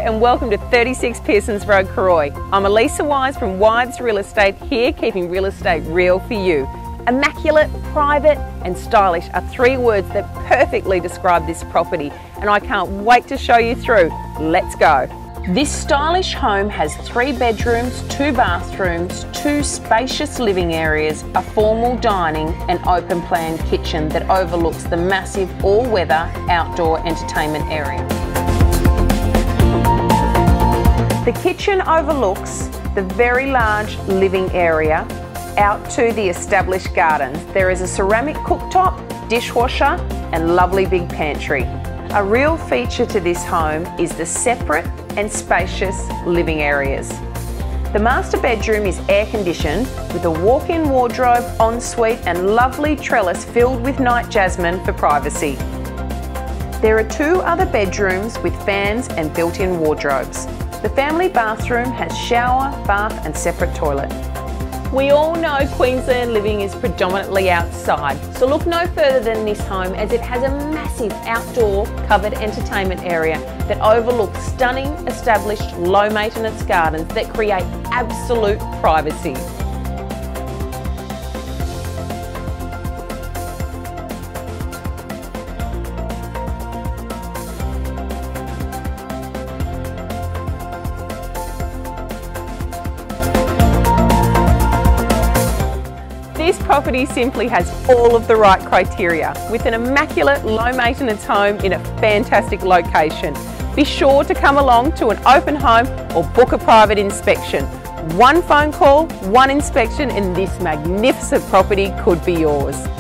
and welcome to 36 Pearsons Road, Karoi. I'm Elisa Wise from Wise Real Estate, here keeping real estate real for you. Immaculate, private and stylish are three words that perfectly describe this property, and I can't wait to show you through. Let's go. This stylish home has 3 bedrooms, 2 bathrooms, 2 spacious living areas, a formal dining and open plan kitchen that overlooks the massive all-weather outdoor entertainment area. The kitchen overlooks the very large living area out to the established gardens. There is a ceramic cooktop, dishwasher and lovely big pantry. A real feature to this home is the separate and spacious living areas. The master bedroom is air conditioned with a walk-in wardrobe, ensuite and lovely trellis filled with night jasmine for privacy. There are 2 other bedrooms with fans and built-in wardrobes. The family bathroom has shower, bath and separate toilet. We all know Queensland living is predominantly outside, so look no further than this home, as it has a massive outdoor covered entertainment area that overlooks stunning established low maintenance gardens that create absolute privacy. This property simply has all of the right criteria, with an immaculate low maintenance home in a fantastic location. Be sure to come along to an open home or book a private inspection. One phone call, one inspection and this magnificent property could be yours.